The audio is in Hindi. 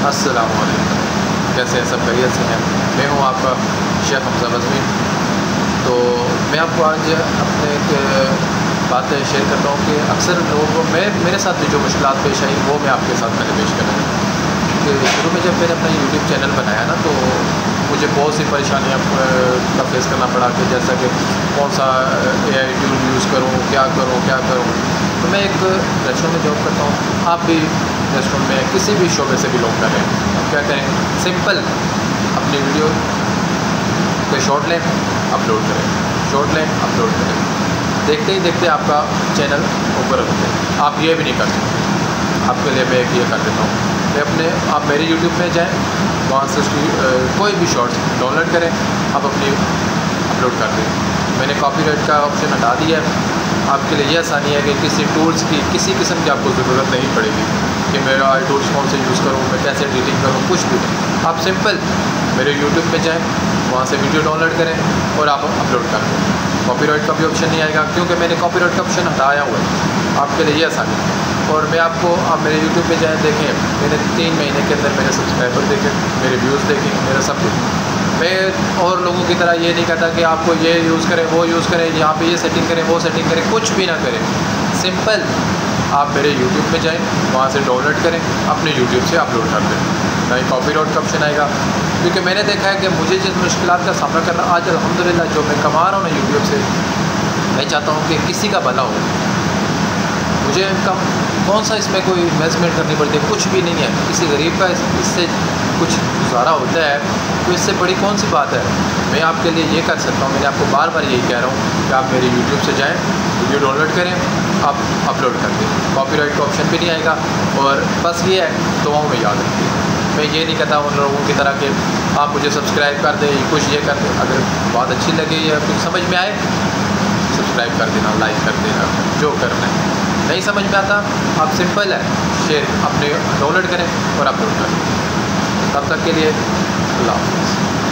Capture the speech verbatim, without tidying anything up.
अस्सलाम वालेकुम, कैसे हैं सब? खैरियत से हैं? मैं हूं आपका शेख हमजा बज़मी। तो मैं आपको आज अपने एक बातें शेयर करता हूं कि अक्सर लोगों मैं मेरे साथ भी जो मुश्किलात पेश आई वो मैं आपके साथ मैंने पेश कर रहा हूँ। कि शुरू में जब मैंने अपना यूट्यूब चैनल बनाया ना, तो मुझे बहुत सी परेशानियाँ का फेस करना पड़ा कि जैसा कि कौन सा ए आई टूल यूज़ करूँ, क्या करूँ क्या करूँ तो मैं एक रेस्टोरेंट में जॉब करता हूँ, आप भी रेस्टोरेंट में किसी भी शोबे से बिलोंग करें, अब क्या करें, सिंपल अपनी वीडियो के शॉर्ट लें, अपलोड करें, शॉर्ट लें, अपलोड करें, देखते ही देखते आपका चैनल ऊपर होते हैं। आप ये भी नहीं कर सकते, आपके लिए मैं एक ये कर देता हूँ कि अपने आप मेरे यूट्यूब में जाएं, वहाँ से उसकी कोई भी शॉर्ट्स डाउनलोड करें, आप अपनी अपलोड कर दें। मैंने कॉपीराइट का ऑप्शन हटा दिया है। आपके लिए ये आसानी है कि किसी टूल्स की किसी किस्म की आपको ज़रूरत नहीं पड़ेगी कि मेरा आई टूल्स कौन से यूज़ करूँ, मैं कैसे एडिटिंग करूँ, कुछ भी नहीं। आप सिंपल मेरे यूट्यूब में जाएं, वहाँ से वीडियो डाउनलोड करें और आप अपलोड कर दें। कॉपीराइट का भी ऑप्शन नहीं आएगा क्योंकि मैंने कॉपीराइट का ऑप्शन हटाया हुआ है। आपके लिए ये आसानी है। और मैं आपको आप मेरे यूट्यूब पे जाएं, देखें मैंने तीन महीने के अंदर मेरे सब्सक्राइबर देखें, मेरे व्यूज़ देखें, मेरा सब कुछ। मैं और लोगों की तरह ये नहीं कहता कि आपको ये यूज़ करें, वो यूज़ करें, यहाँ पे ये सेटिंग करें, वो सेटिंग करें, कुछ भी ना करें। सिंपल आप मेरे यूट्यूब पे जाएं, वहाँ से डाउनलोड करें, अपने यूट्यूब से अपलोड कर दें, ना ही कॉपीराइट का ऑप्शन आएगा। क्योंकि मैंने देखा है कि मुझे जिस मुश्किलात का सामना करना आज अल्हम्दुलिल्लाह जो मैं कमा रहा हूँ ना यूट्यूब से, मैं चाहता हूँ कि किसी का भला हो। मुझे कम कौन सा इसमें कोई इन्वेस्टमेंट करनी पड़ती है, कुछ भी नहीं है। किसी गरीब का इससे कुछ गुजारा होता है तो इससे बड़ी कौन सी बात है। मैं आपके लिए ये कर सकता हूँ, मैंने आपको बार बार यही कह रहा हूँ कि आप मेरे यूट्यूब से जाएं, वीडियो डाउनलोड करें, आप अपलोड कर दें, कॉपीराइट का ऑप्शन भी नहीं आएगा। और बस ये है, दुआओं में याद रखिए। मैं ये नहीं कहता उन लोगों की तरह कि आप मुझे सब्सक्राइब कर दें, कुछ ये कर दें। अगर बात अच्छी लगे या कुछ समझ में आए, सब्सक्राइब कर देना, लाइक कर देना, जो करना है। नहीं समझ में आता, आप सिंपल है शेयर अपने डाउनलोड करें और अपलोड करें। तब तक के लिए अल्लाह हाफ़िज़।